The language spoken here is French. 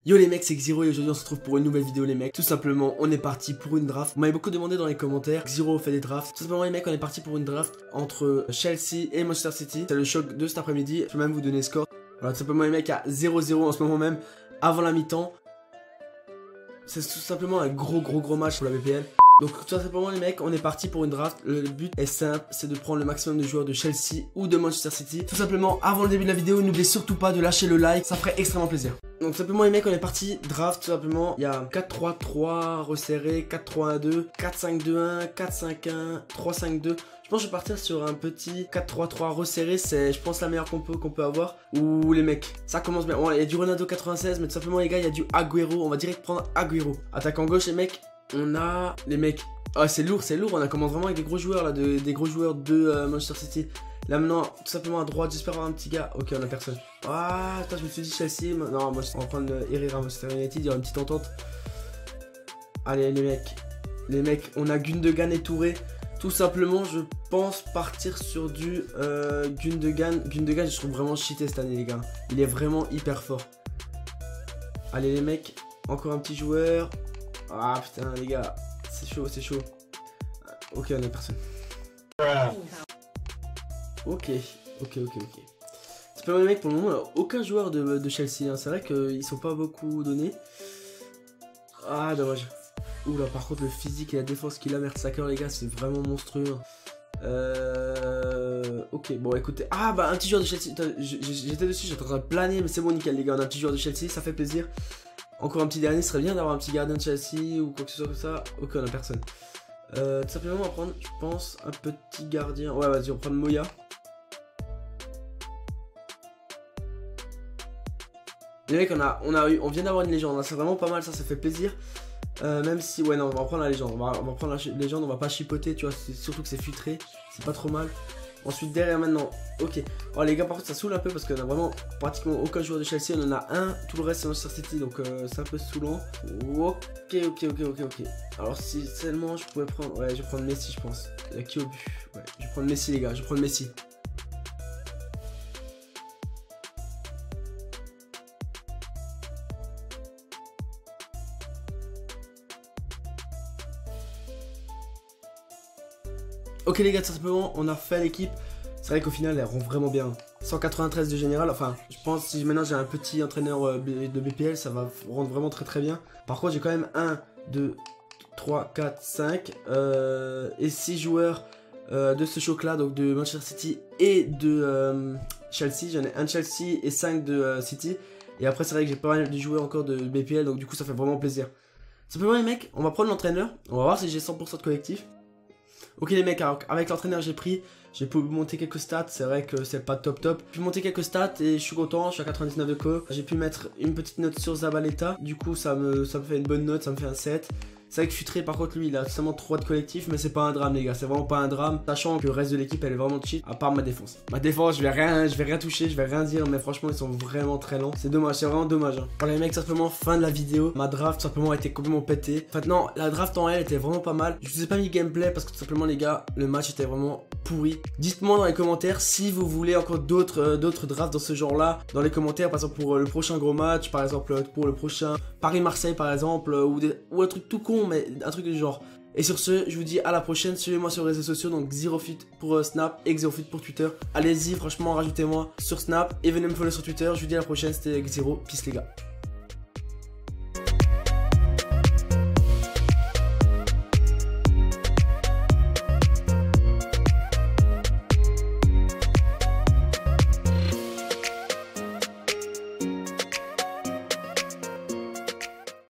Yo les mecs, c'est Xiro et aujourd'hui on se retrouve pour une nouvelle vidéo les mecs. Tout simplement, on est parti pour une draft. Vous m'avez beaucoup demandé dans les commentaires, Xiro fait des drafts. Tout simplement les mecs, on est parti pour une draft entre Chelsea et Manchester City. C'est le choc de cet après-midi, je peux même vous donner le score. Voilà, tout simplement les mecs, à 0-0 en ce moment même, avant la mi-temps. C'est tout simplement un gros match pour la BPL. Donc tout simplement les mecs, on est parti pour une draft. Le but est simple, c'est de prendre le maximum de joueurs de Chelsea ou de Manchester City. Tout simplement, avant le début de la vidéo, n'oubliez surtout pas de lâcher le like, ça ferait extrêmement plaisir. Donc tout simplement les mecs, on est parti draft. Tout simplement, il y a 4-3-3 resserré, 4-3-1-2, 4-5-2-1, 4-5-1, 3-5-2. Je pense que je vais partir sur un petit 4-3-3 resserré, c'est je pense la meilleure compo qu'on peut avoir. Ouh les mecs, ça commence bien. Bon, il y a du Ronaldo 96, mais tout simplement les gars, il y a du Agüero. On va direct prendre Agüero. Attaquant gauche les mecs, on a les mecs. Ah c'est lourd, on a commencé vraiment avec des gros joueurs là, des gros joueurs de Manchester City. Là maintenant, tout simplement à droite, j'espère avoir un petit gars. Ok, on a personne. Ah, attends, je me suis dit Chelsea. Non, moi on va prendre Herrera, Manchester United, il y aura une petite entente. Allez les mecs, on a Gundogan et Touré. Tout simplement, je pense partir sur du Gundogan. Gundogan, je trouve vraiment cheaté cette année, les gars. Il est vraiment hyper fort. Allez, les mecs, encore un petit joueur. Ah putain, les gars, c'est chaud. Ok, on a personne. Ok. C'est pas mal, les mecs, pour le moment, aucun joueur de Chelsea. Hein. C'est vrai qu'ils sont pas beaucoup donnés. Ah, dommage. Oula, par contre, le physique et la défense qu'il a, Mertesacker, les gars, c'est vraiment monstrueux. Ok, bon, écoutez. Ah, bah, un petit joueur de Chelsea. J'étais dessus, j'étais en train de planer, mais c'est bon, nickel, les gars. On a un petit joueur de Chelsea, ça fait plaisir. Encore un petit dernier, ce serait bien d'avoir un petit gardien de Chelsea ou quoi que ce soit comme ça. Ok, on a personne. Tout simplement, on va prendre, je pense, un petit gardien. Ouais, vas-y, on va prendre Moya. Les mecs, on vient d'avoir une légende. C'est vraiment pas mal, ça fait plaisir. Même si, ouais, non, on va prendre la légende. On va prendre la légende, on va pas chipoter, tu vois. Surtout que c'est filtré, c'est pas trop mal. Ensuite, derrière maintenant, ok. Oh, les gars, par contre, ça saoule un peu parce qu'on a vraiment pratiquement aucun joueur de Chelsea. On en a un, tout le reste c'est Manchester City, donc c'est un peu saoulant. Ok. Alors, si seulement je pouvais prendre. Ouais, je vais prendre Messi, je pense. Il y a qui au but? Ouais, je vais prendre Messi, les gars, je vais prendre Messi. Ok les gars, tout simplement, on a fait l'équipe. C'est vrai qu'au final, elle rend vraiment bien. 193 de général, enfin, je pense si maintenant j'ai un petit entraîneur de BPL, ça va rendre vraiment très bien. Par contre, j'ai quand même 1, 2, 3, 4, 5 et 6 joueurs de ce choc-là, donc de Manchester City et de Chelsea. J'en ai un de Chelsea et 5 de City. Et après, c'est vrai que j'ai pas mal de joueurs encore de BPL, donc du coup, ça fait vraiment plaisir. Simplement, les mecs, on va prendre l'entraîneur. On va voir si j'ai 100% de collectif. Ok les mecs, alors avec l'entraîneur j'ai pu monter quelques stats, c'est vrai que c'est pas top. J'ai pu monter quelques stats et je suis content, je suis à 99 de co. J'ai pu mettre une petite note sur Zabaleta, du coup ça me fait une bonne note, ça me fait un 7. C'est vrai que Futré par contre lui il a seulement 3 de collectif, mais c'est pas un drame les gars, c'est vraiment pas un drame. Sachant que le reste de l'équipe elle est vraiment cheat, à part ma défense. Ma défense je vais rien toucher, je vais rien dire, mais franchement ils sont vraiment très lents. C'est dommage, c'est vraiment dommage. Hein. Voilà les mecs, simplement fin de la vidéo. Ma draft simplement a été complètement pétée. Maintenant la draft en elle était vraiment pas mal. Je vous ai pas mis gameplay parce que tout simplement les gars, le match était vraiment pourri. Dites-moi dans les commentaires si vous voulez encore d'autres drafts dans ce genre là. Dans les commentaires par exemple pour le prochain gros match, par exemple pour le prochain Paris-Marseille par exemple, ou un truc tout con mais un truc du genre. Et sur ce, je vous dis à la prochaine, suivez-moi sur les réseaux sociaux, donc XiroFut pour Snap et XiroFut pour Twitter. Allez-y, franchement, rajoutez-moi sur Snap et venez me follow sur Twitter. Je vous dis à la prochaine, c'était Xiro, peace les gars.